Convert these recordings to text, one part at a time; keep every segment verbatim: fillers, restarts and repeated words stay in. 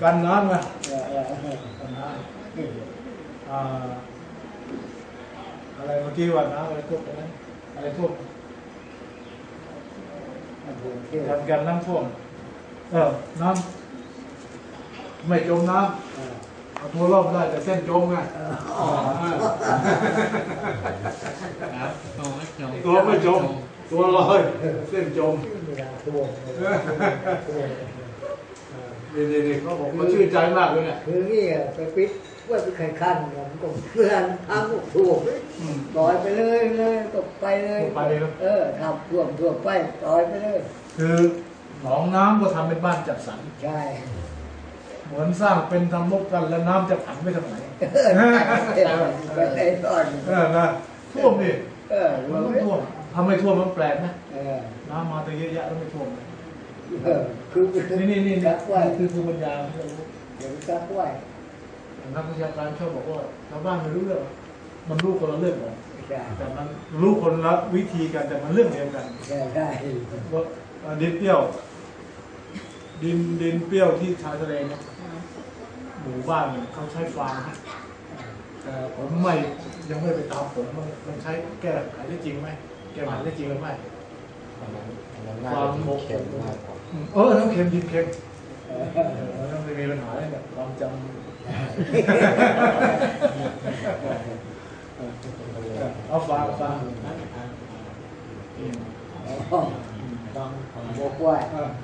กันน้ำไงกันน้ำอะไรเมื่อกี้ว่าน้ำอะไรท่วมอะไรอะไรท่วมกันกันน้ำท่วมเออน้ำไม่จมน้ำเอาตัวรอบได้แต่เส้นจมไงตัวไม่จมตัวลอยเส้นจมเด็กๆเขาบอกเขาชื่นใจมากเลยเนี่ยคือนี่ไปปิดว่าไปไข่ขั้นผมก็เพื่อนทางถ่วงปล่อยไปเลยเลยตกไปเลยเออทำถ่วงถ่วงไปปล่อยไปเลยคือหนองน้ำก็ทำเป็นบ้านจัดสรรใช่เหมือนสร้างเป็นทำมุกกันแล้วน้ำจะผันไปทางไหนไปไหนตอนเออนะท่วมดิเออมันต้องท่วมทำไม่ท่วมมันแปลกนะน้ำมาแต่เยอะแยะแล้วไม่ท่วมคือนี่นี่นี่คือภูมิปัญญาที่เรารู้เดี๋ยวซักไว้นักวิชาการชอบบอกว่าชาวบ้านไม่รู้เรื่องมันรู้คนละเรื่องกันแต่มันรู้คนละวิธีกันแต่มันเรื่องเดียวกันใช่ได้ว่าดินเปรี้ยวดินดินเปรี้ยวที่ชายทะเลเนี่ยหมู่บ้านเขาใช้ฟางแต่ผมไม่ยังไม่ไปตามผมมันใช้แก้ไขได้จริงไหมแก้ไขได้จริงหรือไม่ความเค็มมากเออน้ำเค็มดินเค็มต้องไม่มีปัญหาเลยเนี่ยความจำเอาฟางฟางฟางโมกไว้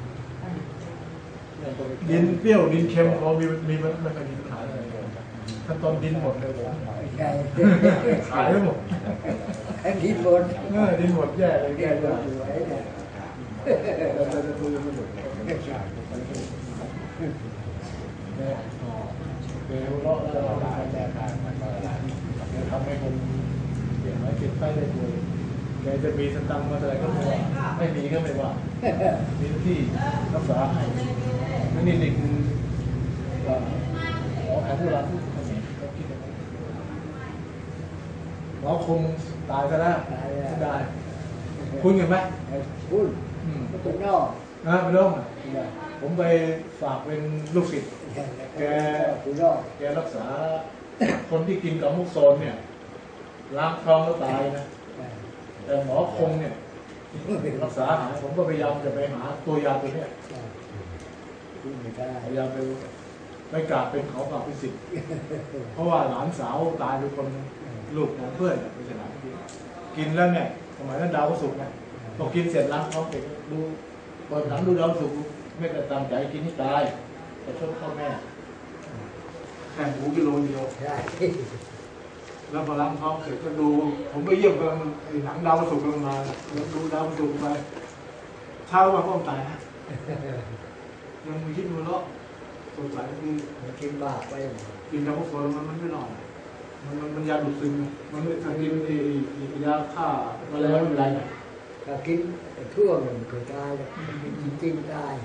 ดินเปรี้ยวดินเค็มเขามีมีมันไม่เคยมีปัญหาอะไรขั้นตอนดินหมดเลยผมใช่ขายไม่หมดดินหมดเออดินหมดแย่เลยแย่เลยเดี๋ยวเราจะทำได้แต่เดี๋ยวทำให้คนเก็บไว้เก็บไปได้ด้วยแกจะมีสตังค์มาเท่าไหร่ก็ไม่ว่าไม่มีก็ไม่ว่ามีที่รักษาให้นั่นนี่นี่คือหมอแผนโบราณที่เขาคิดอย่างนี้หมอคงตายซะแล้วได้คุณเห็นไหมคุณคุณนอกนะไม่ต้องผมไปฝากเป็นลูกศิษย์แกแกรักษาคนที่กินกับมุกโซนเนี่ยล้างท้องแล้วตายนะแต่หมอคงเนี่ยรักษาหายผมก็พยายามจะไปหาตัวยาตัวนี้พยายามไปไปกราบเป็นเขากราบเป็นศิษย์เพราะว่าหลานสาวตายเป็นคนลูกของเพื่อนไม่ใช่หลานกินแล้วเนี่ยสมัยนั้นดาวก็สุกไงพอกินเสร็จล้างท้องเสร็จดูเปิดหนังดูดาวสุกไม่กระตามใจกินให้ตายแต่ชอบพ่อแม่แข่งหูกิโลเดียวแล้วพอล้างท้องเสร็จก็ดูผมไปเยี่ยมกันหนังดาวสุกกำลังมาดูดาวสุกไปเช้ามาก็ตายฮะยังมีคิดมือเลาะสงสัยคือกินบ้าไปกินยาพวกโซนมันมันไม่นอนมันมันมันยาดูดซึมมันไม่กินไอ้ยาฆ่าอะไรไม่เป็นไรนะถ้ากินทั่วมันก็ตายจริงจริงตาย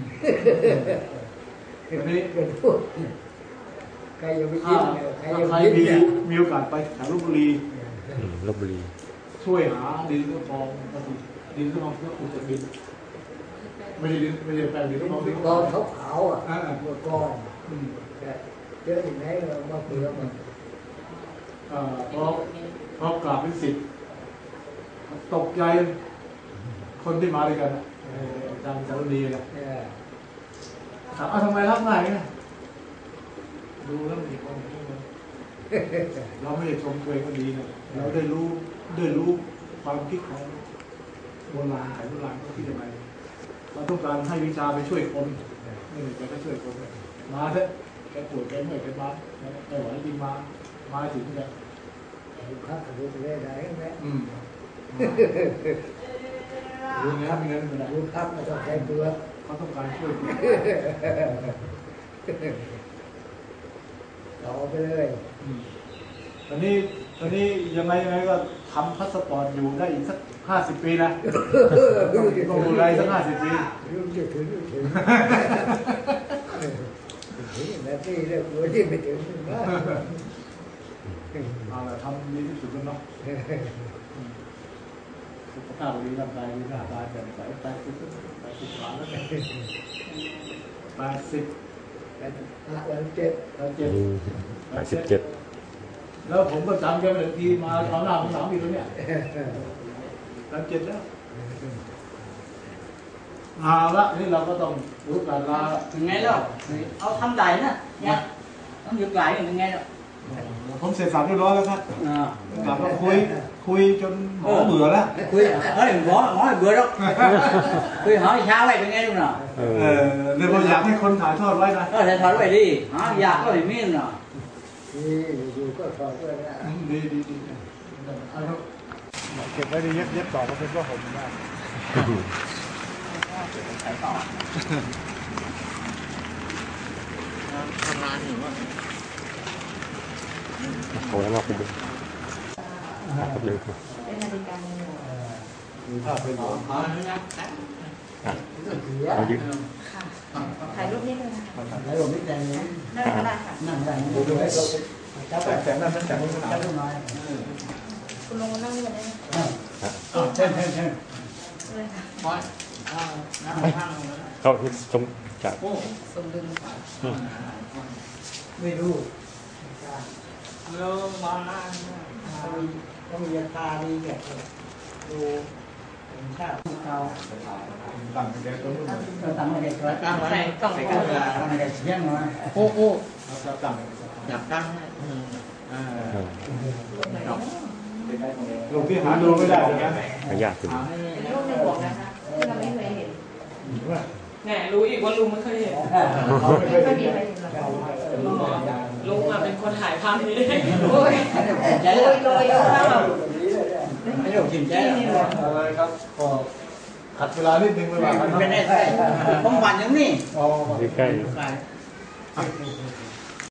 อันนี้เป็นทั่วใครยังไม่กินใครยังไม่กินมีโอกาสไปแถวลพบุรีลพบุรีช่วยหาดินกระพองดินกระพองเพื่ออุจจาระไม่ใช่ดินไม่ใช่แปลงดินกระพองดินกองขาวขาวอ่ะเมื่อก่อนเยอะอย่างไรเรามาเปลือกมันเพราะเพราะกราบเป็นศิษย์ตกใจคนที่มาด้วยกันอาจารย์จารุณีนะถามเอาทำไมรับง่ายไงดูแล้วมันมีความคิดมันเราไม่ได้ชมตัวเองก็ดีนะเราได้รู้ได้รู้ความคิดของโบราณไทยโบราณเขาคิดยังไงเราต้องการให้วิชาไปช่วยคนนี่แกก็ช่วยคนมาเถอะแกปวดแกเมื่อยแกมาแกไหวจริงมามาถึงแกครับรู้ไปได้ไหมอืมดูเงี้ยมีเงินไม่ได้รู้ครับไม่ต้องใช้เบื่อเขาต้องการช่วยต่อไปเลยตอนนี้ตอนนี้ยังไงยังไงก็ทำพาสปอร์ตอยู่ได้อีกสักห้าสิบปีนะต้องดูไรสักห้าสิบปีรู้จะถึงถึงถึงนาทีแล้วกูที่ไม่ถึงนะเอาละทำดีที่สุดแล้วเนาะสุขภาพดีร่างกายดีหน้าตาแจ่มใสแปดสิบแปดสิบกว่าแล้วแปดสิบแปวันเจ็ดวันเจ็ดแปดสิบเจ็ดแล้วผมก็จำแกเป็นทีมาเอาหน้าของหลังอีกแล้วเนี่ยจำเจ็ดแล้วเอาละนี่เราก็ต้องรู้การลายังไงล่ะเอาทำได้นะเนี่ยต้องหยุดไหลยังไงล่ะผมเสร็จสามเรียบร้อยแล้วครับอ่ากลับมาคุยคุยจนหมอเบื่อแล้วคุยเฮ้ยหมอหมอเบื่อแล้วคุยหาเช้าไว้เป็นไงลูกน่ะเอเอออเดี๋ยวเราอยากให้คนถ่ายทอดไว้นะก็จะถอดไว้ดิหาอยากก็ไม่มีน่ะนี่อยู่ก็ถอดด้วยนะดีดีดีเอาครับเก็บไว้ดีเย็บเย็บต่อมาเป็นว่าผมได้ทำงานอยู่ว่าเอาแล้วมาคุณดูครับเลยเป็นนาฬิกาโมมีภาพเป็นหมออ๋อนี่นะเอายึดค่ะถ่ายรูปนิดนึงนะคะแล้วผมไม่แต่งนี้นั่งก็ได้ค่ะนั่งได้ดูดูให้เราจับแต่แต่นั่นนั่นแต่ไม่ขนาดจับน้อยคุณลงมานั่งนี่มาได้ไหมอ่าเช่นเช่นเช่นเลยค่ะพอยอ่าน้ำข้างเข้าชมจากโอ้สมดุลไม่รู้แล้วมาต้องมีตาดีแบบดูเป็นชาติเขาต่างกันเด็กตัวนู้นเราตั้งให้เด็กไว้ตั้งไว้ต้องไปกันตั้งให้เด็กเที่ยงไว้โอ้โอ้เราต่างอยากตั้งอ่าเออลูกที่หาดูไม่ได้เหมือนกันขยากถึงเป็นรูปในบวกนะคะที่เราไม่เคยเห็นแหมรู้อีกว่าลุงไม่เคยเห็นไม่เคยมีใครเห็นหรอกลุงอ่ะเป็นคนถ่ายภาพนี้โอ้ยใจโรยโรยแล้วค่ะไม่ได้ถึงใจอะไรครับก็ขัดเวลานิดนึงเวลาเป็นได้ผมฝันอย่างนี้อ๋อใกล้ไป